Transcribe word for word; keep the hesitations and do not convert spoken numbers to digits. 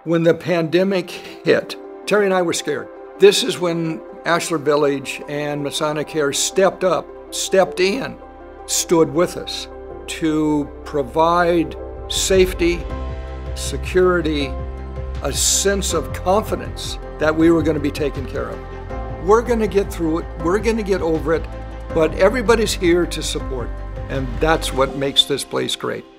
When the pandemic hit, Terry and I were scared. This is when Ashlar Village and Masonicare stepped up, stepped in, stood with us to provide safety, security, a sense of confidence that we were going to be taken care of. We're going to get through it, we're going to get over it, but everybody's here to support, and that's what makes this place great.